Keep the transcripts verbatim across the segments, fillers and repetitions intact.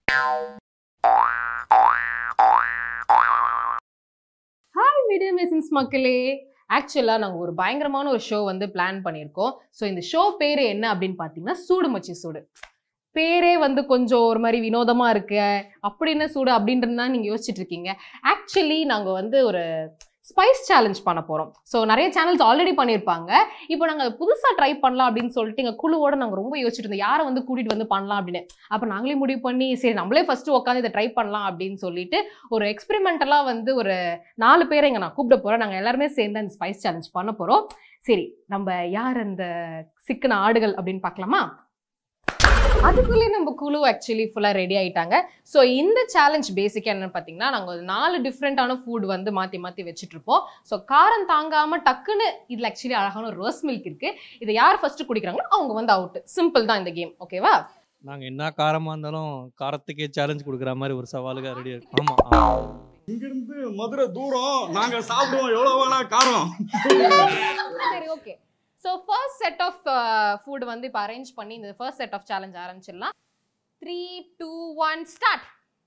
Hi மீடியமேசன்ஸ் மக்களே, ஆக்சுவலா நாங்க ஒரு பயங்கரமான ஒரு ஷோ வந்து பிளான் பண்ணியிருக்கோம். ஸோ இந்த ஷோ பேரு என்ன அப்படின்னு பார்த்தீங்கன்னா சூடு மச்சி சூடு. பேரே வந்து கொஞ்சம் ஒரு மாதிரி வினோதமா இருக்கு, அப்படி என்ன சூடு அப்படின்றது தான் நீங்க யோசிச்சுட்டு இருக்கீங்க. ஆக்சுவலி நாங்க வந்து ஒரு ஸ்பைஸ் சேலஞ்ச் பண்ண போறோம். ஸோ நிறைய சேனல்ஸ் ஆல்ரெடி பண்ணியிருப்பாங்க. இப்போ நாங்கள் புதுசாக ட்ரை பண்ணலாம் அப்படின்னு சொல்லிட்டு எங்கள் குழுவோட நாங்கள் ரொம்ப யோசிச்சுட்டு இருந்தோம் யாரை வந்து கூட்டிட்டு வந்து பண்ணலாம் அப்படின்னு. அப்போ நாங்களே முடிவு பண்ணி சரி நம்மளே ஃபர்ஸ்ட் உட்காந்து இதை ட்ரை பண்ணலாம் அப்படின்னு சொல்லிட்டு ஒரு எக்ஸ்பெரிமெண்டலாக வந்து ஒரு நாலு பேரை இங்கே நான் கூப்பிட போறேன். நாங்கள் எல்லாருமே சேர்ந்து அந்த ஸ்பைஸ் சேலஞ்ச் பண்ண போறோம். சரி, நம்ம யார் அந்த சிக்கன ஆடுகள் அப்படின்னு பார்க்கலாமா? அதுக்குள்ளே நம்ம குழு ஆக்சுவலி ஃபுல்லாக ரெடி ஆகிட்டாங்க. ஸோ இந்த சேலஞ்ச் பேசிக்காக என்னன்னு பார்த்தீங்கன்னா, நாங்கள் ஒரு நாலு டிஃப்ரெண்டான ஃபுட் வந்து மாற்றி மாற்றி வச்சுட்டு இருப்போம். ஸோ காரம் தாங்காமல் டக்குன்னு இதில் ஆக்சுவலி அழகான ஒரு ரோஸ் மில்க் இருக்கு. இதை யார் ஃபர்ஸ்ட் குடிக்கிறாங்களோ அவங்க வந்து அவுட். சிம்பிள் தான் இந்த கேம். ஓகேவா? நாங்கள் என்ன காரமாக இருந்தாலும் காரத்துக்கே சேலஞ்ச் கொடுக்குற மாதிரி ஒரு சவாலுக்கு ரெடி இருக்கு. ஆமாம், இங்கிருந்து மதுரை தூரம், நாங்கள் சாப்பிடுவோம் எவ்வளோ வேணா காரம். சரி, okay. So first set of food வந்து இப்போ அரேஞ்ச் பண்ணி இந்த ஃபர்ஸ்ட் செட் ஆஃப் சேலஞ்ச் ஆரம்பிச்சிடலாம். Three two one start.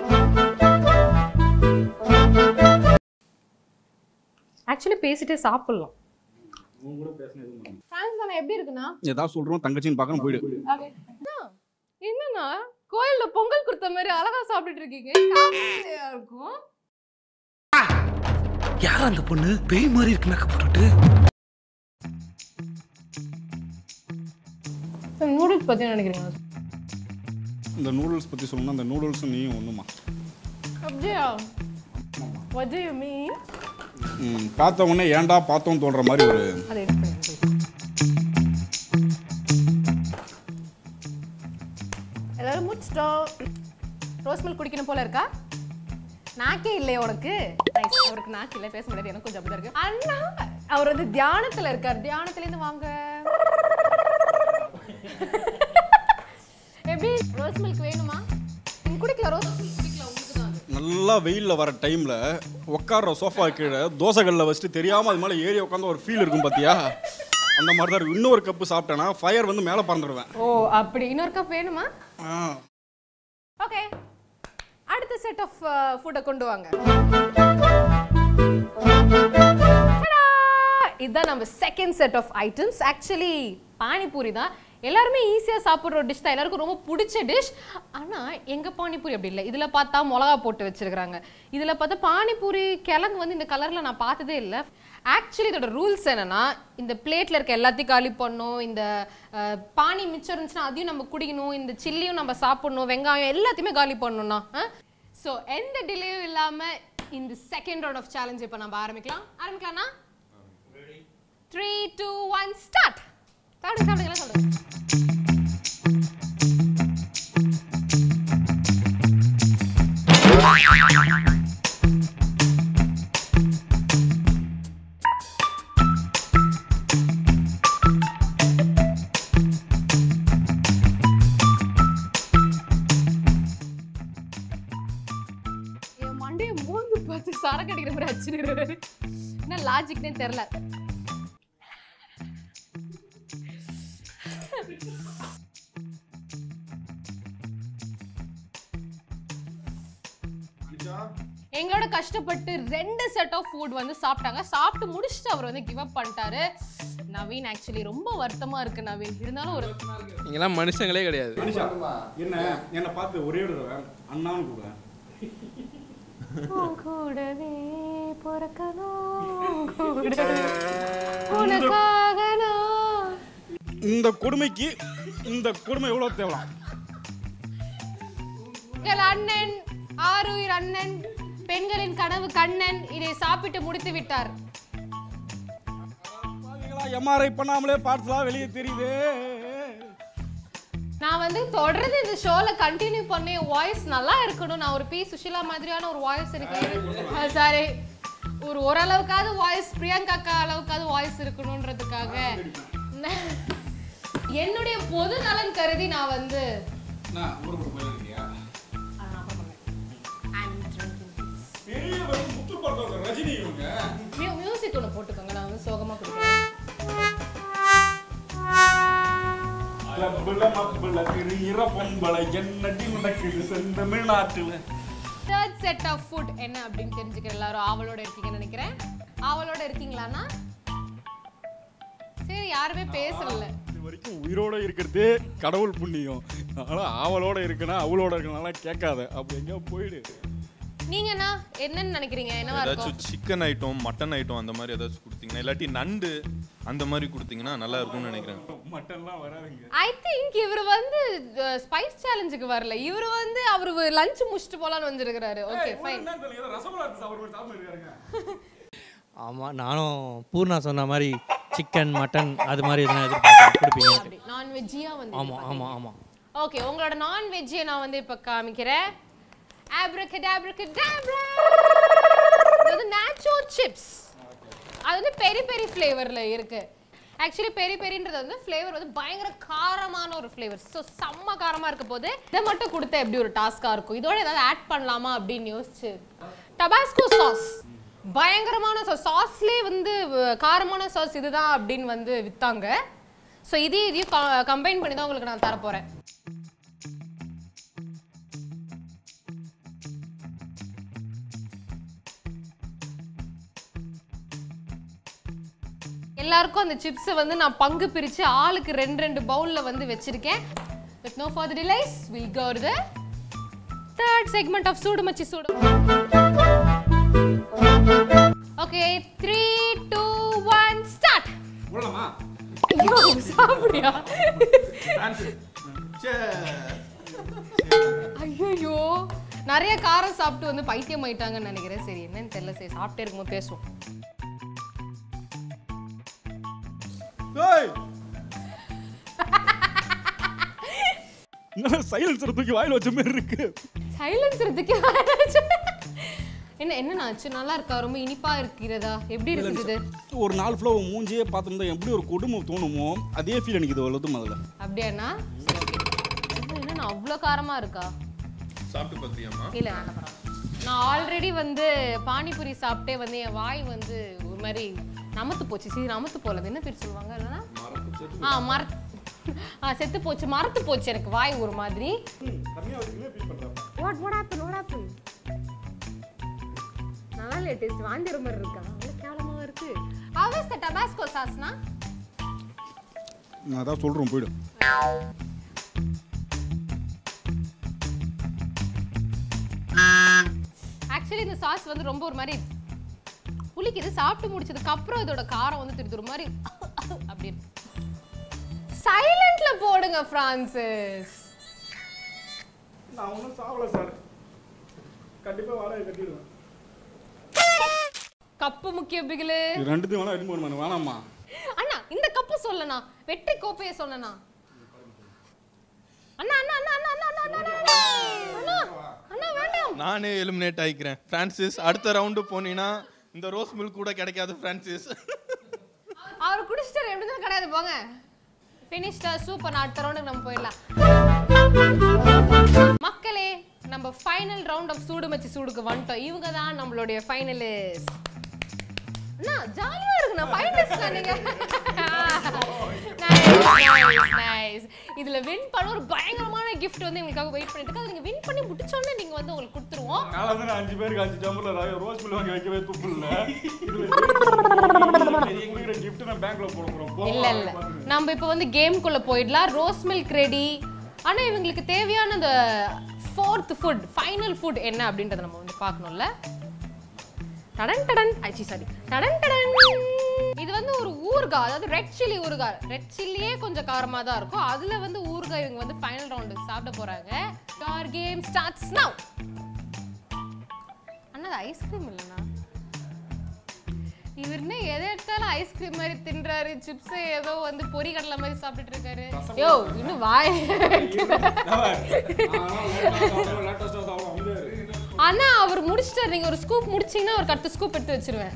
Actually பேசிட்டே சாப்பிடலாம். எப்படி இருக்குண்ணா? ஏதாவது சொல்றோம் தங்கச்சின்னு பார்க்கணும் போயிடு. என்னன்னா கோயில்ல பொங்கல் கொடுத்த மாதிரி அழகா சாப்பிட்டுட்டு இருக்கீங்க. இருக்கும் யார் அந்த பொண்ணு பேய் மாதிரி இருக்கு மேக்கப் போட்டுட்டு? நூடுல்ஸ் பத்தி நினைக்கிறீங்க? இந்த நூடுல்ஸ் பத்தி சொல்லணும்னா அந்த நூடுல்ஸ் நீயும் ஒண்ணுமா? அப்படியா? What do you mean? ம், பார்த்த உடனே ஏன்டா பார்த்தோம் தோன்ற மாதிரி ஒரு அதை எடுத்து எல்லாரும் முடிச்சிட்டோம். ரோஸ் மில்க் குடிக்கணும் போல இருக்கா? நாக்கே இல்லையா உனக்கு? அவருக்கு நாக்கு இல்லை, பேச முடியாது. எனக்கு கொஞ்சம் அப்படிதான் இருக்கு. அண்ணா அவர் வந்து தியானத்துல இருக்கார். தியானத்துல இருந்து வாங்க. எப்படி ரோஸ் மில்க் வேணுமா? நீங்க குடிக்கலாம். ரோஸ் மில்க் குடிக்கலாம். உங்களுக்கு தான். நல்லா வெயில்ல வர டைம்ல உட்கார்ற சோஃபா கீழே தோசைகள்ல வச்சுட்டு தெரியாம அது மேலே ஏறி உட்காந்து ஒரு ஃபீல் இருக்கும் பாத்தியா? அந்த மாதிரி தான் இருக்கும். இன்னொரு கப்பு சாப்பிட்டேன்னா ஃபயர் வந்து மேலே பறந்துடுவேன். ஓ அப்படி. இன்னொரு கப் வேணுமா? ஓகே, அடுத்த செட் ஆஃப் ஃபுட்டை கொண்டு வாங்க. இதுதான் நம்ம second set of items. Actually panipuri தான். எல்லாருமே ஈஸியாக சாப்பிட்ற ஒரு டிஷ் தான், எல்லாருக்கும் ரொம்ப பிடிச்ச டிஷ். ஆனால் எங்கள் பானிபூரி அப்படி இல்லை. இதில் பார்த்தா மிளகா போட்டு வச்சிருக்கிறாங்க. இதில் பார்த்தா பானிபூரி கிழங்கு வந்து இந்த கலரில் நான் பார்த்ததே இல்லை. ஆக்சுவலி இதோட ரூல்ஸ் என்னன்னா, இந்த பிளேட்டில் இருக்க எல்லாத்தையும் காலி பண்ணணும். இந்த பானி மிச்சம் இருந்துச்சுன்னா அதையும் நம்ம குடிக்கணும். இந்த சில்லியும் நம்ம சாப்பிடணும். வெங்காயம் எல்லாத்தையுமே காலி பண்ணணும்னா. ஸோ எந்த டிலேயும் இல்லாமல் இந்த செகண்ட் ரவுண்ட் ஆஃப் சேலஞ்ச் இப்போ நம்ம ஆரம்பிக்கலாம். ஆரம்பிக்கலாம்னா த்ரீ டூ ஒன் ஸ்டார்ட். சாப்பிடுங்க சாப்பிடுங்க எல்லாம் சாப்பிடுங்க. என் மண்டையை மூந்து பார்த்து சரக்கு அடிக்கிற மாதிரி அடிச்சுருக்கிறாரு. என்ன லாஜிக்னே தெரியல. எங்களோட கஷ்டப்பட்டு ரெண்டு செட் ஆஃப் ஃபுட் வந்து சாப்பிட்டாங்க. சாப்பிட்டு முடிச்சுட்டு அவர் வந்து கிவ் அப் பண்ணிட்டாரு. நவீன் ஆக்சுவலி ரொம்ப வருத்தமா இருக்கு. நவீன் இருந்தாலும் ஒரு நீங்களாம் மனுஷங்களே கிடையாது. என்ன என்ன பார்த்து ஒரே ஒரு அண்ணான்னு கூட கூடவே பொறக்கணும் உனக்காக நான். இந்த கொடுமைக்கு இந்த கொடுமை எவ்வளவு தேவை? எங்கள் அண்ணன் ஆருயிர் அண்ணன், பெண்களின் கனவு கண்ணன் இதை சாப்பிட்டு முடித்து விட்டார். எம்ஆர்ஐ பண்ணாமலே பார்ட்ஸ்லாம் வெளியே தெரியுது. நான் வந்து தொடர்ந்து இந்த ஷோல கண்டினியூ பண்ணி வாய்ஸ் நல்லா இருக்கணும். நான் ஒரு பி சுஷிலா மாதிரியான ஒரு வாய்ஸ் எனக்கு சாரி ஒரு ஓரளவுக்காவது வாய்ஸ் பிரியங்கா அளவுக்காவது வாய்ஸ் இருக்கணும்ன்றதுக்காக என்னுடைய பொது நலன் கருதி நான் வந்து மியூசிக் ஒன்று போட்டுக்கோங்க. நான் வந்து சோகமா கொடுக்குறேன். டபுள மபுள கிரிற பொம்பளை என்னடி நடக்குது செந்தமிழ்நாட்டுல. Third set of food என்ன அப்படின்னு தெரிஞ்சுக்கிற எல்லாரும் ஆவலோட இருக்கீங்கன்னு நினைக்கிறேன். ஆவலோட இருக்கீங்களானா? சரி யாருமே பேசல. இது வரைக்கும் உயிரோட இருக்கிறதே கடவுள் புண்ணியம். ஆனா ஆவலோட இருக்கனா அவளோட இருக்கனால கேட்காத. அப்படி எங்க போயிடு. நீங்கனா என்னன்னு நினைக்கிறீங்க? என்னவா இருக்கும்? ஏதாச்சும் சிக்கன் ஐட்டம் மட்டன் ஐட்டம் அந்த மாதிரி ஏதாச்சும் கொடுத்தீங்கன்னா இல்லாட்டி நண்டு அந்த மாதிரி கொடுத்தீங்கன்னா நல்லா இருக்கும்னு நினைக்கிறேன். மட்டன்லாம் வராதுங்க. ஐ திங்க் இவர் வந்து ஸ்பைஸ் சேலஞ்சுக்கு வரல. இவர் வந்து அவர் லஞ்ச் முடிச்சிட்டு போலான்னு வந்திருக்காரு. Okay fine. என்ன தெரியல ரசகுல்லா எடுத்து சாப்பிடுற சாப்பிட்டு இருக்காங்க. ஆமாம், நானும் பூர்ணா சொன்ன மாதிரி சிக்கன் மட்டன் அது மாதிரி எதனா எதிர்பார்க்க கொடுப்பீங்க. அப்படி நான் வெஜ்ஜியா வந்து. ஆமாம் ஆமாம் ஆமாம். ஓகே உங்களோட நான் வெஜ்ஜியை நான் வந்து இப்போ காமிக்கிறேன். Abracadabra. இது நாச்சோ சிப்ஸ். அது வந்து பெரி பெரி ஃப்ளேவர்ல இருக்கு. ஆக்சுவலி பெரி பெரின்றது வந்து ஃப்ளேவர் வந்து பயங்கர காரமான ஒரு ஃப்ளேவர். ஸோ செம்ம காரமா இருக்க போது இதை மட்டும் கொடுத்தா எப்படி ஒரு டாஸ்கா இருக்கும். இதோட ஏதாவது ஆட் பண்ணலாமா அப்படின்னு யோசிச்சு டபாஸ்கோ சாஸ் பயங்கரமான சாஸ். சாஸ்லேயே வந்து காரமான சாஸ் இதுதான் அப்படின்னு வந்து வித்தாங்க. ஸோ இதையும் இதையும் கம்பைன் பண்ணி தான் உங்களுக்கு நான் தரப்போறேன். எல்லாருக்கும் அந்த சிப்ஸை வந்து நான் பங்கு பிரித்து ஆளுக்கு ரெண்டு ரெண்டு பவுலில் வந்து வச்சிருக்கேன். With no further delays, we'll go to the third segment of Soodu Machi Soodu. Okay, three, two, one, start. போலாமா? ஐயோ சாப்பிடுறியா? ஐயோ நிறைய காரம் சாப்பிட்டு வந்து பைத்தியம் ஆயிட்டாங்கன்னு நினைக்கிறேன். சரி என்னன்னு தெரியல. சரி சாப்பிட்டே இருக்கும்போது பேசுவோம். ஏய் என்ன சைலன்சர் தூக்கி வாயில வச்ச மாதிரி இருக்கு. சைலன்சர் தூக்கி என்ன என்ன ஆச்சு? நல்லா இருக்கா? ரொம்ப இனிப்பா இருக்கிறதா? எப்படி இருக்குது? ஒரு நாலு ஃப்ளோ மூஞ்சியே பார்த்துருந்தா எப்படி ஒரு குடும்பம் தோணுமோ அதே ஃபீல் எனக்கு இது வருது முதல்ல. அப்படியாண்ணா? என்ன அவ்வளோ காரமா இருக்கா? சாப்பிட்டு பார்த்தியாமா? இல்லை வேண்டாம் பரவாயில்ல. நான் ஆல்ரெடி வந்து பானிபூரி சாப்பிட்டே வந்து என் வாய் வந்து ஒரு மாதிரி நமத்து போச்சு. சரி நமத்து போலது என்ன பேர் சொல்லுவாங்க இல்லைன்னா ஆ மர ஆ செத்து போச்சு மரத்து போச்சு எனக்கு வாய் ஒரு மாதிரி. What what happen what happen? நல்லா இல்ல டேஸ்ட் வாந்திர மாதிரி இருக்கா? அவ்வளோ கேவலமாக இருக்கு. How is the Tabasco sauce-னா? நான் அதான் சொல்கிறேன் போய்டும். ஆக்சுவலி இந்த சாஸ் வந்து ரொம்ப ஒரு மாதிரி புளிக்குது. சாப்பிட்டு முடிச்சதுக்கு அப்புறம் இதோட காரம் வந்து திருது ஒரு மாதிரி அப்படி இருக்கு. சைலண்ட்ல போடுங்க பிரான்சிஸ். நான் ஒன்றும் சாவல சார். கண்டிப்பா வாடகை கட்டிடுவேன். கப்பு முக்கிய பிகிலு. ரெண்டுத்தையும் வேணா எடுத்து போடுமா? வேணாமா அண்ணா இந்த கப்பு சொல்லனா வெற்றி கோப்பையை சொல்லனா? அண்ணா அண்ணா அண்ணா அண்ணா அண்ணா அண்ணா அண்ணா அண்ணா வேண்டாம். நானே எலிமினேட் ஆயிக்கிறேன். பிரான்சிஸ் அடுத்த ரவுண்டு போனீங்கன்னா இந்த ரோஸ் மில்க் கூட கிடைக்காது பிரான்சிஸ். அவர் குடிச்சிட்டாரு எப்படி தான் கிடையாது போங்க. ஃபினிஷ்டா சூப்பர். நான் அடுத்த ரவுண்டுக்கு நம்ம போயிடலாம். மக்களே நம்ம ஃபைனல் ரவுண்ட் ஆஃப் சூடு மச்சி சூடுக்கு வந்துட்டோம். இவங்க தான் நம்மளுடைய ஃபைனலிஸ்ட். அண்ணா ஜாலியா இருக்கு. நான் ஃபைனலிஸ்ட் நீங்க. Nice nice. இதுல வின் பண்ண ஒரு பயங்கரமான gift வந்து உங்களுக்காக வெயிட் பண்ணிட்டு இருக்கு. நீங்க வின் பண்ணி முடிச்சோனே நீங்க வந்து உங்களுக்கு கொடுத்துருவோம். நாளை வந்து அஞ்சு பேருக்கு அஞ்சு டம்ளர் ரோஸ் மில்க் வாங்கி வைக்கவே துப்பு இல்ல. இதுல பெரிய gift நான் பேங்க்ல போட போறோம். இல்ல இல்ல நம்ம இப்போ வந்து கேம்க்குள்ள போயிடலாம். Rose milk ready. ஆனா இவங்களுக்கு தேவையான அந்த ஃபோர்த் ஃபுட் ஃபைனல் ஃபுட் என்ன அப்படின்றத நம்ம வந்து பார்க்கணும்ல. டடன் டடன் ஐச்சி சாரி டடன் டடன். இது வந்து ஒரு ஊறுகாய், அதாவது ரெட் சில்லி ஊறுகாய். ரெட் சில்லியே கொஞ்சம் காரமாக தான் இருக்கும். அதில் வந்து ஊறுகாய் இவங்க வந்து ஃபைனல் ரவுண்டுக்கு சாப்பிட போகிறாங்க. Your game starts now. அண்ணா அது ஐஸ்கிரீம் இல்லைண்ணா. இவருன்னு எதை எடுத்தாலும் ஐஸ்கிரீம் மாதிரி தின்றாரு. சிப்ஸ் ஏதோ வந்து பொரி கடலை மாதிரி சாப்பிட்டுட்டு இருக்காரு. யோ இன்னும் வாய். அண்ணா அவர் முடிச்சிட்டாரு. நீங்க ஒரு ஸ்கூப் முடிச்சீங்கன்னா ஒரு கட்டு ஸ்கூப் எடுத்து வச்சிருவேன்.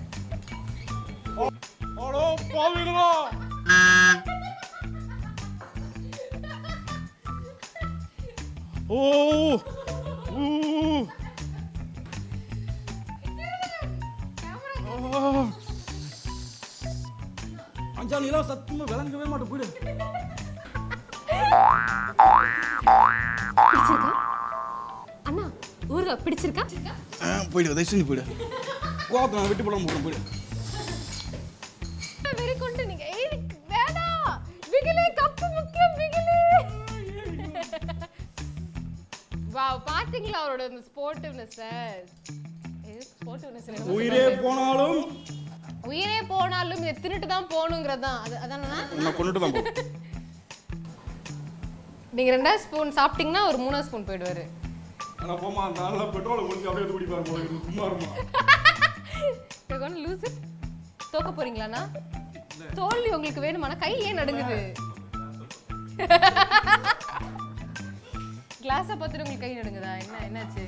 ஓடோ பாவிங்களா. ஓ ஊ அஞ்சாலிலாம் சத்தியமா விளங்கவே மாட்டேன். போயிடு. பிடிச்சிருக்கா அண்ணா ஊறுகாய் பிடிச்சிருக்கா போயிடு தயவுசெஞ்சு போயிடு கோவத்தை நான் விட்டு போடாம போகிறேன் போயிடு வெரி கொண்டு நீங்க ஏய் வேணாம் பிகிலே கப்பு முக்கியம் பிகிலே வாவ் பாத்தீங்களா அவரோட அந்த ஸ்போர்ட்டிவ்னஸ் ஸ்போர்ட்டிவ்னஸ் உயிரே போனாலும் உயிரே போனாலும் இதை தின்னுட்டு தான் போகணுங்கிறது தான் அது அதானே நான் கொண்டுட்டு தான் போ நீங்க ரெண்டாவது ஸ்பூன் சாப்பிட்டீங்கன்னா ஒரு மூணாவது ஸ்பூன் போயிடுவாரு ஆனா போமா நல்லா பெட்ரோலை குடிச்சு அப்படியே குடிப்பாரு போல இருக்கு சும்மா இருமா கொஞ்சம் லூசு தோக்க போறீங்களாண்ணா தோல்வி உங்களுக்கு வேணுமானா கை ஏன் நடுங்குது கிளாஸ பார்த்துட்டு உங்களுக்கு கை நடுங்குதா என்ன என்னாச்சு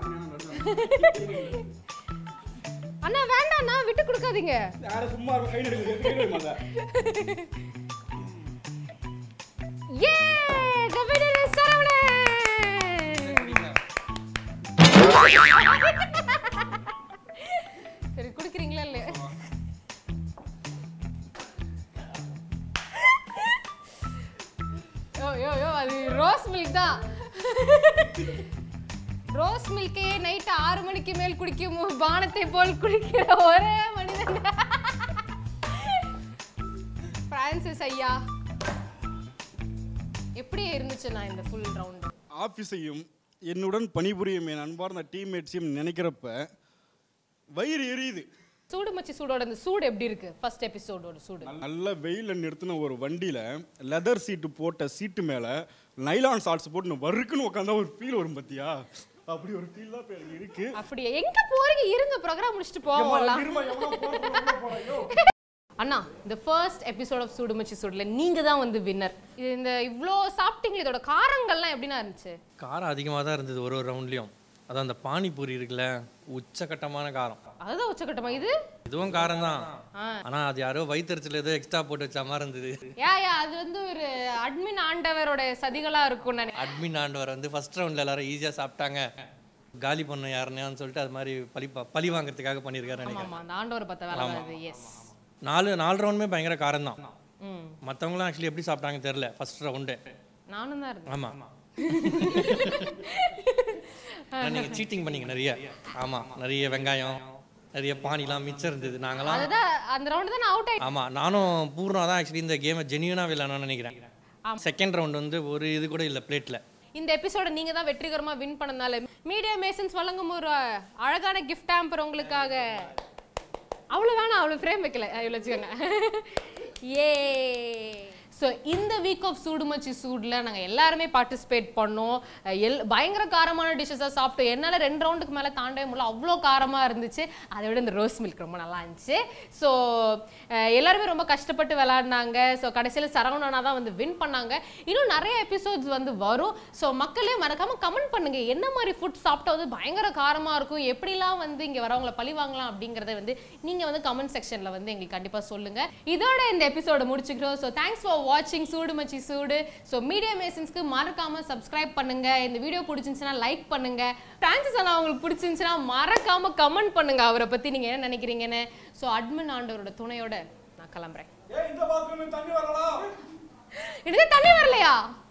அண்ணா வேண்டாண்ணா விட்டு கொடுக்காதீங்க யார சும்மா இருக்க கை நடுங்குது கை நடுங்குமா ஏ the winner is சரவணன் சரி குடிக்கிறீங்களா இல்ல யோ யோ யோ அது ரோஸ் மில்க் தான் ரோஸ் மில்கே நைட் ஆறு மணிக்கு மேல் குடிக்கும் பானத்தை போல் குடிக்கிற ஒரே மனிதன் பிரான்சிஸ் ஐயா எப்படி இருந்துச்சுன்னா இந்த ஃபுல் ரவுண்ட் ஆஃபீஸையும் என்னுடன் பணிபுரியும் என் அன்பார்ந்த டீம்மேட்ஸையும் நினைக்கிறப்ப வயிறு எரியுது சூடு மச்சி சூடோட அந்த சூடு எப்படி இருக்கு ஃபர்ஸ்ட் எபிசோடோட சூடு நல்ல வெயில நிறுத்தின ஒரு வண்டியில லெதர் சீட்டு போட்ட சீட்டு மேல நைலான் ஷார்ட்ஸ் போட்டு வறுக்குன்னு உட்காந்தா ஒரு ஃபீல் வரும் பத்தியா அப்படி ஒரு ஃபீல் தான் எனக்கு இருக்கு அப்படியே எங்க போறீங்க இருங்க ப்ரோகிராம் முடிச்சிட்டு போவோம்லாம் அண்ணா இந்த ஃபர்ஸ்ட் எபிசோட் ஆஃப் சூடு மச்சி சூடுல நீங்க தான் வந்து வின்னர் இது இந்த இவ்ளோ சாப்பிட்டீங்களே இதோட காரங்கள்லாம் எப்படின்னா இருந்துச்சு காரம் அதிகமாக தான் இருந்தது ஒரு ஒரு ரவுண்ட்லேயும் அதான் அந்த பானிபூரி இருக்குல்ல உச்சக்கட்டமான காரம் அதுதான் உச்சக்கட்டமா இது இதுவும் காரம் தான் ஆனால் அது யாரோ வயிற்றுல ஏதோ எக்ஸ்ட்ரா போட்டு வச்ச மாதிரி இருந்தது யா யா அது வந்து ஒரு அட்மின் ஆண்டவரோட சதிகளா இருக்கும் நான் அட்மின் ஆண்டவர் வந்து ஃபர்ஸ்ட் ரவுண்டில் எல்லாரும் ஈஸியாக சாப்பிட்டாங்க காலி பண்ண யாருன்னு சொல்லிட்டு அது மாதிரி பழி பழி வாங்குறதுக்காக பண்ணியிருக்காரு நினைக்கிறேன் ஆமா அந்த ஆண்டவரை பார்த்த வேலை தான் இது எஸ் நாலு நாலு ரவுண்டுமே பயங்கர காரம் தான் மற்றவங்களாம் ஆக்சுவலி எப்படி சாப்பிட்டாங்க தெரியல ஃபர்ஸ்ட் ரவுண்டு நானும் தான் இருக்கேன் ஆமாம் நீங்கள் சீட்டிங் பண்ணீங்க நிறைய ஆமாம் நிறைய வெங்காயம் நிறைய பானிலாம் மிச்சம் இருந்தது நாங்களாம் அதுதான் அந்த ரவுண்ட் தான் நான் அவுட் ஆயிட்டேன் ஆமாம் நானும் பூர்ணா தான் ஆக்சுவலி இந்த கேமை ஜென்யூனாக விளையாடணும்னு நினைக்கிறேன் செகண்ட் ரவுண்ட் வந்து ஒரு இது கூட இல்லை பிளேட்டில் இந்த எபிசோட நீங்க தான் வெற்றிகரமா வின் பண்ணனால மீடியா மேசன்ஸ் வழங்கும் ஒரு அழகான கிஃப்ட் ஹாம்பர் உங்களுக்காக அவ்வளோ வேணாம் அவ்வளோ ஃப்ரேம் வைக்கல இவ்வளோ வச்சுக்கோங்க ஏ ஸோ இந்த வீக் ஆஃப் சூடு மச்சி சூடில் நாங்கள் எல்லாருமே பார்ட்டிசிபேட் பண்ணோம் எல் பயங்கர காரமான டிஷ்ஷஸாக சாப்பிட்டோம் என்னால் ரெண்டு ரவுண்டுக்கு மேலே தாண்டவே முடியல அவ்வளோ காரமாக இருந்துச்சு அதை விட இந்த ரோஸ் மில்க் ரொம்ப நல்லா இருந்துச்சு ஸோ எல்லாருமே ரொம்ப கஷ்டப்பட்டு விளாட்னாங்க ஸோ கடைசியில் சரவணனா தான் வந்து வின் பண்ணாங்க இன்னும் நிறைய எபிசோட்ஸ் வந்து வரும் ஸோ மக்களே மறக்காமல் கமெண்ட் பண்ணுங்கள் என்ன மாதிரி ஃபுட் சாப்பிட்டா வந்து பயங்கர காரமாக இருக்கும் எப்படிலாம் வந்து இங்கே வரவங்களை பழி வாங்கலாம் அப்படிங்கிறத வந்து நீங்கள் வந்து கமெண்ட் செக்ஷனில் வந்து எங்களுக்கு கண்டிப்பாக சொல்லுங்கள் இதோட இந்த எபிசோட முடிச்சுக்கிறோம் ஸோ தேங்க்ஸ் ஃபார் வாட்சிங் சூடு மச்சி சூடு ஸோ மீடியா மேசன்ஸ்க்கு மறக்காம சப்ஸ்கிரைப் பண்ணுங்க இந்த வீடியோ பிடிச்சிருந்துச்சுன்னா லைக் பண்ணுங்க பிரான்சிஸ் அண்ணா உங்களுக்கு பிடிச்சிருந்துச்சுன்னா மறக்காம கமெண்ட் பண்ணுங்க அவரை பத்தி நீங்க என்ன நினைக்கிறீங்கன்னு ஸோ அட்மின் ஆண்டவரோட துணையோட நான் கிளம்புறேன் இந்த பாத்ரூம்ல தண்ணி வரலடா இதுக்கு தண்ணி வரலையா